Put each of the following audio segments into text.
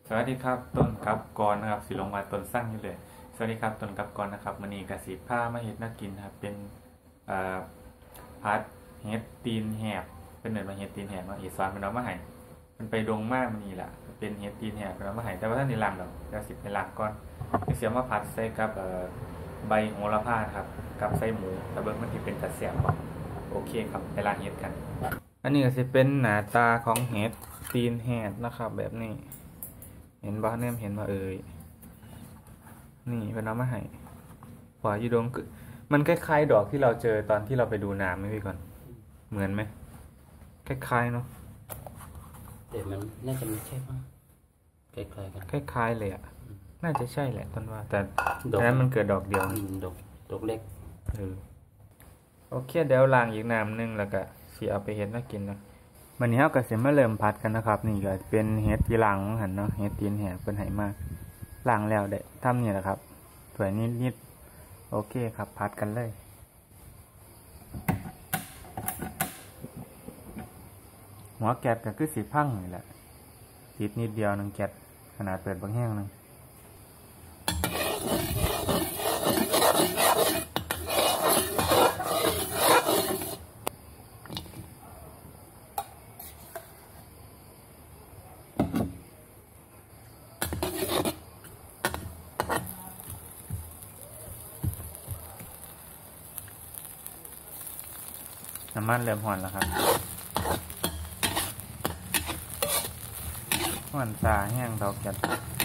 สวัสดีครับต้นกับกรนะครับสิลงมาต้นสร้างอยู่เลยสวัสดีครับต้นกับกรนะครับมื้อนี้กสิผ้ามาเฮ็ดน่ากินครับเป็นอ่าผัดเฮ็ดตีนแหบเป็นเหมือนมาเฮ็ดตีนแหบเนาะอีสานมันเอามาให้มันไปดงมากมื้อนี้ล่ะเป็นเฮ็ดตีนแหบมันเอามาให้แต่ว่าท่านได้ล้างดอกเดี๋ยวสิไปล้างก่อนเสียมาผัดใส่กับใบโหระพาครับกับใส่หมูแต่เบิ่งมันสิเป็นตาแซ่บบ่โอเคครับไปล้างเฮ็ดกันอันนี้ก็สิเป็นหน้าตาของเฮ็ดตีนแหบนะครับแบบนี้เห็นบ้าเนี่ยเห็นมานี่เป็นน้ำมะไห่ขวาอยู่ดงมันคล้ายๆดอกที่เราเจอตอนที่เราไปดูน้ำไหมพี่ก่อนเหมือนไหมคล้ายๆเนาะเดี๋ยวมันน่าจะไม่ใช่ป่ะคล้ายๆกันคล้ายๆเลยอ่ะน่าจะใช่แหละต้นว่าแต่นั้นมันเกิดดอกเดียวดอกเล็กโอเคเดี๋ยวล้างอีกน้ำนึงแล้วก็สิเอาไปเฮ็ดน่ากินนะวันนี้เราก็สิมาเริ่มผัดกันนะครับนี่ก็เป็นเฮ็ดที่ล้างหันเนาะเฮ็ดตีนแหกเป็นไหมาล้างแล้วได้ทำนี่แหละครับสวยนิดโอเคครับผัดกันเลยหัวแกะก็คือสีพังนี่แหละติดนิดเดียวนึงแกะขนาดเปิดบางแห้งนึงน้ำมันเริ่มห่อนแล้วครับห่อนซาแห้งดอกจัด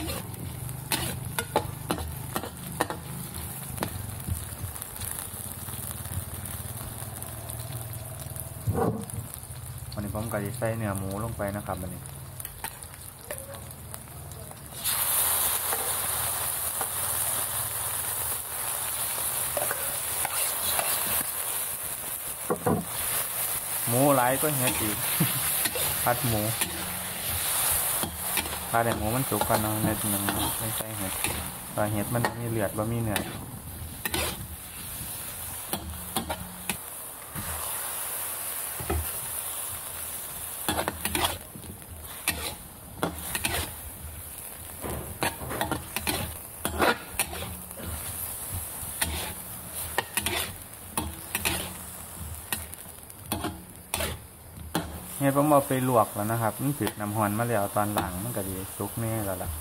วันนี้ผมก็จะใส่เนื้อหมูลงไปนะครับวันนี้หมูหลายก็เฮ็ดอีกผัดหมูผัดแต่หมูมันสุกกันเนาะเนื้อมันไม่ใช่เห็ดแต่เห็ดมันมีเลือดบ่มีเนื้อเฮ็ดผมเอาไปลวกแล้วนะครับมันติดน้ำหอนมาแล้วตอนหลังมันก็ดีสุกแน่แล้วล่ะ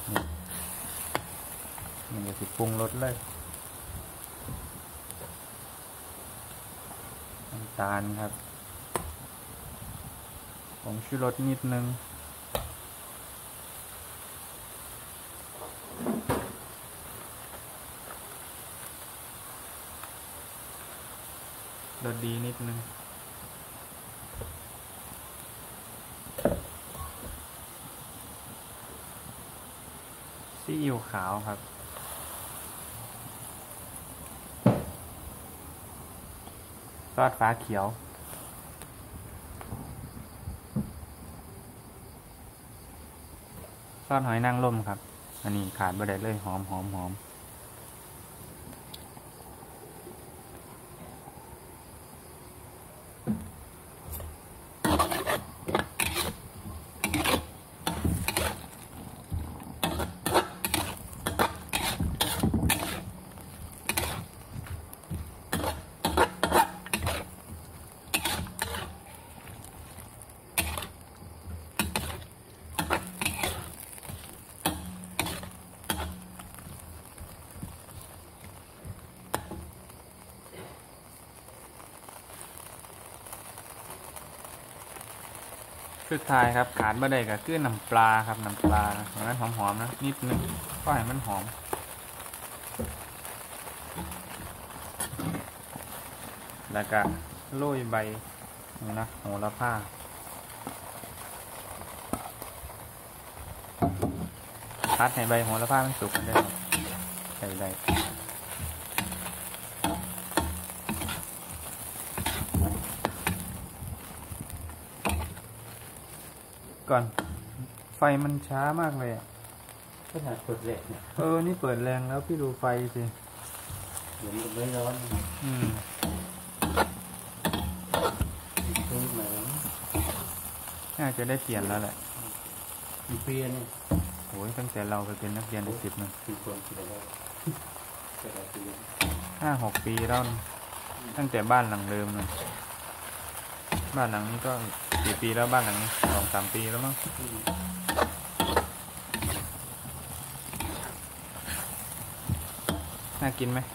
นี่จะสิปรุงรสเลยน้ำตาลครับผงชูรสนิดนึงรสดีนิดนึงซีอิ๊วขาวครับซอสฟ้าเขียวซอสหอยนางรมครับอันนี้ขาดบ่ได้เลยหอมสุดท้ายครับขาดบ่ได้ก็คือน้ำปลาครับน้ำปลาให้มันหอมๆนะนิดนึงก็ให้มันหอมแล้วก็โรยใบนะโหระพาพัดให้ใบโหระพามันสุกกันได้ใส่ได้ก่อนไฟมันช้ามากเลยอ่ะขนาดเปิดแรงเนี่ยนี่เปิดแรงแล้วพี่ดูไฟสิเหมือนกับไม่ร้อนน่าจะได้เปลี่ยนแล้วแหละมีเปลี่ยนเนี่ยอ้ยตั้งแต่เราไปเป็นนักเรียนใน10นะคือคนคิดว่าจะได้ปี 5-6 ปีแล้วนะตั้งแต่บ้านหลังเดิมเลยบ้านหลังนี้ก็กี่ปีแล้วบ้านหลังนี้2-3 ปีแล้วมั้งน่ากินไหม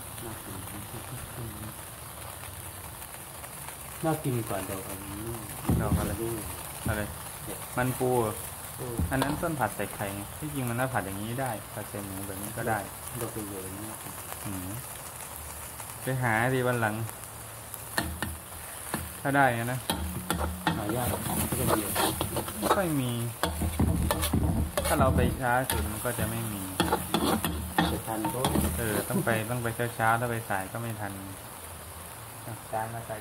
น่ากินกว่าดอกอันนี้ดอกอะไร อะไรมันปูเหรออันนั้นต้นผัดใส่ไข่ไงที่จริงมันน่าผัดอย่างนี้ได้ผัดใส่หมูแบบนี้ก็ได้ดอกเยอะๆนี่ไปหาดีวันหลัง ถ้าได้นะหายากก็จะเยอะไม่ค่อยมี ถ้าเราไปช้าสุดมันก็จะไม่มีจะทันก็ต้องไปช้าๆถ้าไปสายก็ไม่ทันจานมาใส่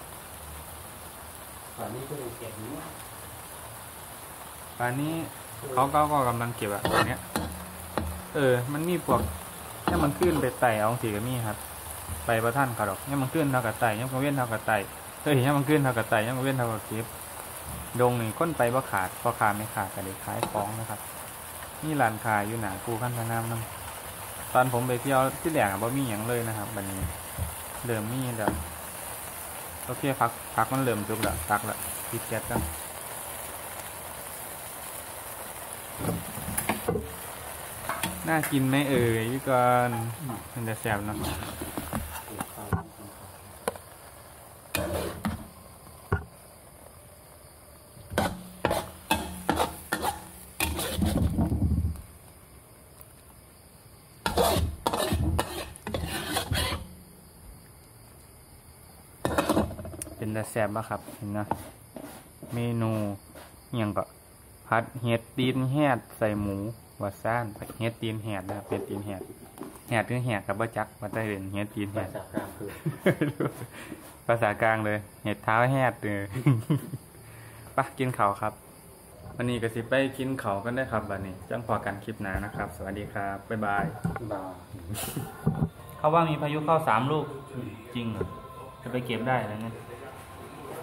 ตอนนี้ก็เลยเก็บนี้ป่านนี้เขาก็กำลังเก็บอะตอนเนี้ยมันมีพวกเนี่ยมันขึ้นไปไต่เอาสีกับมีครับ ไปประท่านเขาดอกเนี่ยมันขึ้นเท่ากับไต่เนี่ยมันเว้นเท่ากับไต่เนี่ยมันขึ้นเท่ากับไต่เนี่ยมันเว้นเท่ากับเก็บดงนี่ก้นไปบ่ขาดพอขาดไม่ขาดก็เลยขายของนะครับนี่ร้านขายอยู่หนาคูขั้นพนามน้ำตอนผมไปเที่ยวที่แหลงบ่มีอย่างเลยนะครับวันนี้เริ่มมีแล้วโอเคพักมันเริ่มจุกแล้วตักแล้วปิดแก๊สกันน่ากินไหมพี่กรณ์มันจะแซ่บเนาะเป็นแต่แซ่บป่ะครับเห็นนะเมนูอย่างก็ผัดเห็ดตีนแหดใส่หมูวัดซ่านเห็ดตีนแหดนะครับเป็นตีนแหดคือแหดกับบ่จักว่าได้เป็นเห็ดตีนแหดภาษากลางคือภาษากลางเลยเห็ดเท้าแหดเลยปะกินเขาครับวันนี้ก็สิไปกินเขากันได้ครับวันนี้จังพอกันคลิปหน้านะครับสวัสดีครับบ๊ายบายบาเขาว่ามีพายุเข้า3 ลูกจริงเหรอจะไปเก็บได้อะไรเงี้ย